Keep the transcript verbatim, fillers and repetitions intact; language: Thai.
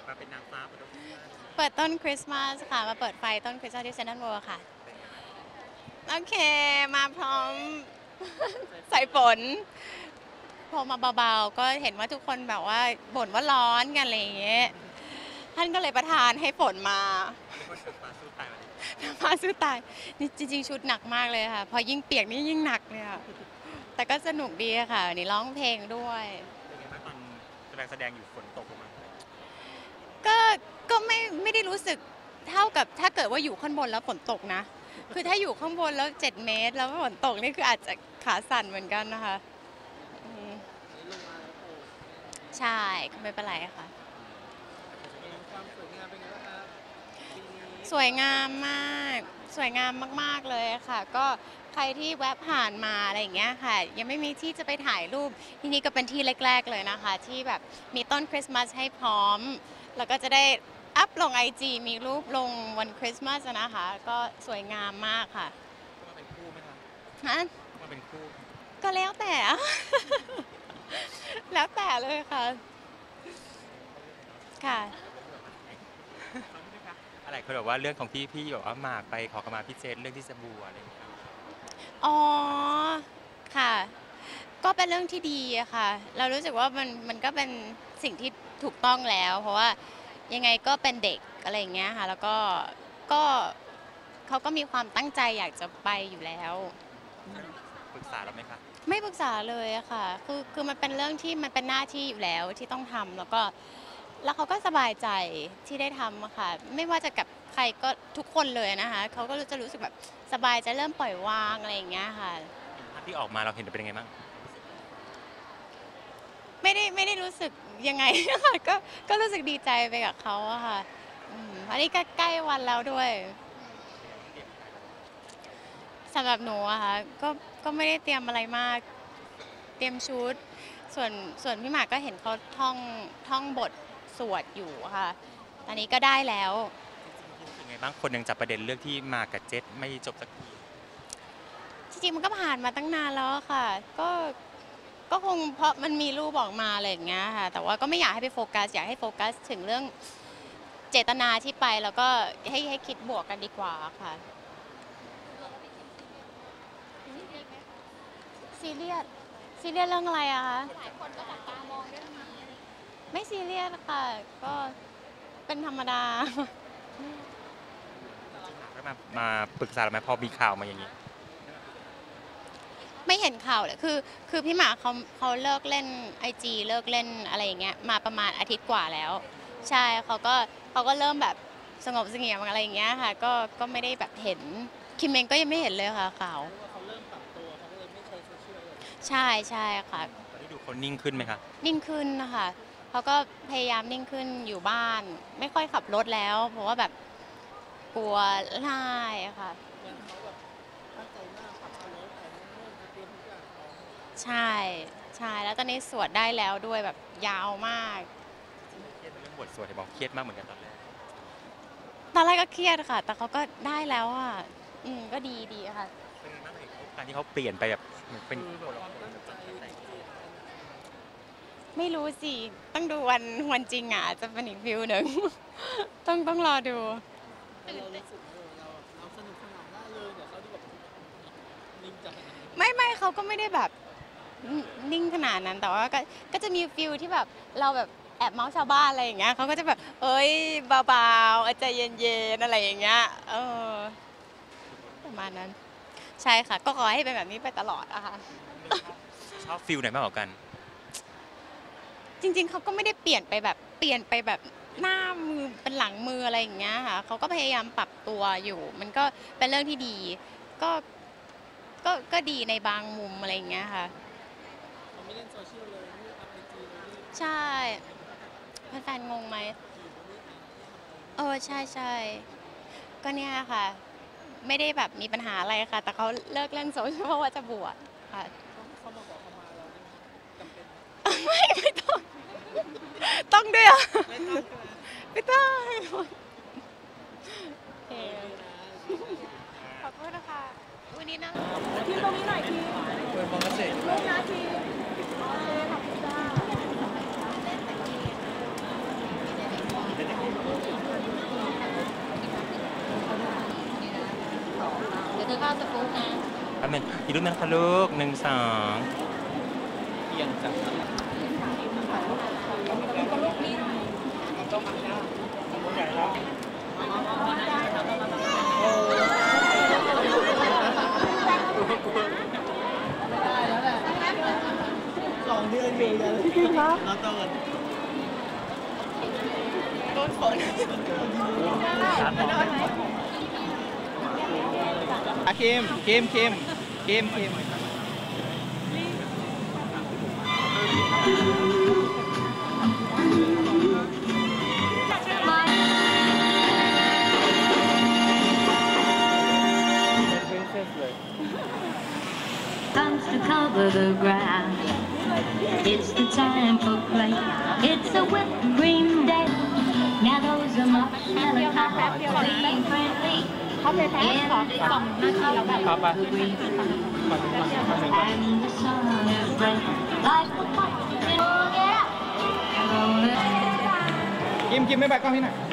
มาเป็นนางฟ้าเปิดต้นเปิดต้นคริสต์มาสค่ะมาเปิดไฟต้นคริสต์มาสที่เซนทรัลเวิลด์ค่ะโอเคมาพร้อมใส่ฝนพอมาเบาๆก็เห็นว่าทุกคนแบบว่าบ่นว่าร้อนกันอะไรอย่างเงี้ยท่านก็เลยประทานให้ฝนมาเป็นคนนางฟ้าสู้ตายวันนี้มาสู้ตายนี่จริงๆชุดหนักมากเลยค่ะพอยิ่งเปียกนี่ยิ่งหนักเลยค่ะแต่ก็สนุกดีค่ะนี่ร้องเพลงด้วยเป็นไงบ้างตอนแสดงแสดงอยู่ฝนตกลงมาก็ก็ไม่ไม่ได้รู้สึกเท่ากับถ้าเกิดว่าอยู่ข้างบนแล้วฝนตกนะคือถ้าอยู่ข้างบนแล้วเจ็ดเมตรแล้วฝนตกนี่คืออาจจะขาสั่นเหมือนกันนะคะใช่ไม่เป็นไรค่ะสวยงามมากสวยงามมากๆเลยค่ะก็ใครที่แวะผ่านมาอะไรอย่างเงี้ยค่ะยังไม่มีที่จะไปถ่ายรูปที่นี่ก็เป็นที่แรกๆเลยนะคะที่แบบมีต้นคริสต์มาสให้พร้อมแล้วก็จะได้อัพลง ไอ จี มีรูปลงวันคริสต์มาสนะคะก็สวยงามมากค่ะมาเป็นคู่ไหมคะฮะมาเป็นคู่ก็แล้วแต่ แล้วแต่เลยค่ะค่ะอะไรเขาบอกว่าเรื่องของที่พี่บอกว่าหมากไปขอขมาพี่เจนเรื่องที่จะบวชอะไรอย่างเงี้ยอ๋อค่ะก็เป็นเรื่องที่ดีอะค่ะเรารู้สึกว่ามันมันก็เป็นสิ่งที่ถูกต้องแล้วเพราะว่ายังไงก็เป็นเด็กอะไรอย่างเงี้ยค่ะแล้วก็ก็เขาก็มีความตั้งใจอยากจะไปอยู่แล้วปรึกษาเราไหมคะไม่ปรึกษาเลยอะค่ะคือคือมันเป็นเรื่องที่มันเป็นหน้าที่อยู่แล้วที่ต้องทำแล้วก็แล้วเขาก็สบายใจที่ได้ทำอะค่ะไม่ว่าจะกับใครก็ทุกคนเลยนะคะเขาก็จะรู้สึกแบบสบายใจเริ่มปล่อยวางอะไรอย่างเงี้ยค่ะภาพที่ออกมาเราเห็นเป็นยังไงบ้างไม่ได้ไม่ได้รู้สึกยังไงค่ะก็ก็รู้สึกดีใจไปกับเขาอะค่ะอืมอันนี้ก็ใกล้วันแล้วด้วยสำหรับหนูอะค่ะก็ก็ไม่ได้เตรียมอะไรมากเตรียมชุดส่วนส่วนพี่หมากก็เห็นเขาท่องท่องบทสวดอยู่ค่ะตอนนี้ก็ได้แล้วยังไงบ้างคนยังจับประเด็นเรื่องที่หมากกับเจษไม่จบสักทีจริงๆมันก็ผ่านมาตั้งนานแล้วค่ะก็ก็คงเพราะมันมีรูปออกมาอะไรอย่างเงี้ยค่ะแต่ว่าก็ไม่อยากให้ไปโฟกัสอยากให้โฟกัสถึงเรื่องเจตนาที่ไปแล้วก็ให้ให้คิดบวกกันดีกว่าค่ะซีเรียสซีเรียสเรื่องอะไรอะคะหลายคนก็จับตามองเรื่องนี้ไม่ซีเรียสค่ะก็เป็นธรรมดาแล้วมามาปรึกษาเราไหมพอมีข่าวมาอย่างนี้ไม่เห็นข่าวเลยคือคือพี่หมากเขาเขาเลิกเล่นไอจีเลิกเล่นอะไรอย่างเงี้ยมาประมาณอาทิตย์กว่าแล้วใช่เขาก็เขาก็เริ่มแบบสงบเสงี่ยมอะไรอย่างเงี้ยค่ะก็ก็ไม่ได้แบบเห็นคิมเองก็ยังไม่เห็นเลยค่ะข่าวใช่ใช่ค่ะตอนนี้ดูคนนิ่งขึ้นไหมคะนิ่งขึ้นนะคะเขาก็พยายามนิ่งขึ้นอยู่บ้านไม่ค่อยขับรถแล้วเพราะว่าแบบกลัวไล่ค่ะใช่ใช่แล้วตอนนี้สวดได้แล้วด้วยแบบยาวมากเครียดเรื่องบทสวดเห็นบอกเครียดมากเหมือนกันตอนแรกตอนแรกก็เครียดค่ะแต่เขาก็ได้แล้วอ่ะอืมก็ดีดีค่ะเป็นไงบ้างเห็นการที่เขาเปลี่ยนไปแบบเป็นคนละคนไม่รู้สิต้องดูวันวันจริงอ่ะจะเป็นอีกฟิลหนึ่งต้องต้องรอดูไม่ไม่เขาก็ไม่ได้แบบนิ่งขนาดนั้นแต่ว่าก็ก็จะมีฟิลที่แบบเราแบบแอบเมาส์ชาวบ้านอะไรอย่างเงี้ยเขาก็จะแบบเอ้ยเบาๆใจเย็นๆอะไรอย่างเงี้ยเออประมาณนั้นใช่ค่ะก็ขอให้เป็นแบบนี้ไปตลอดอะค่ะชอบฟิลไหนมากกว่ากันจริงๆเขาก็ไม่ได้เปลี่ยนไปแบบเปลี่ยนไปแบบหน้ามือเป็นหลังมืออะไรอย่างเงี้ยค่ะเขาก็พยายามปรับตัวอยู่มันก็เป็นเรื่องที่ดีก็ก็ก็ดีในบางมุมอะไรอย่างเงี้ยค่ะใช่แฟนๆงงไหมเออใช่ใช่ก็เนี่ยค่ะไม่ได้แบบมีปัญหาอะไรค่ะแต่เขาเลิกเล่นโซเชียลเพราะว่าจะบวชค่ะไม่ไม่ต้องต้องด้วยอ่ะไม่ต้องโอเคขอบคุณนะคะวันนี้นะทีตรงนี้หน่อยทีเปิดฟองเกษตรลูกนาทีโอเคขอบคุณจ้าข้าวสักครู่นะแป๊บนึงอีกรูปนึงค่ะลูกหนึ่งสองเอียงจัง สองเดือนอยู่เลยจริงครับเราต้องกันโดนฝนอะเกมเกมเกมเกมเกม Comes to cover the ground. It's the time for play. It's a wet dream day. Now those are marshmallow clouds being friendly. เขาไปแพ้ขอสองนาทีแล้วแบบครับไป The green and the sun is bright like the fire in oh yeah. กิมกิมไม่ไปกล้องที่ไหน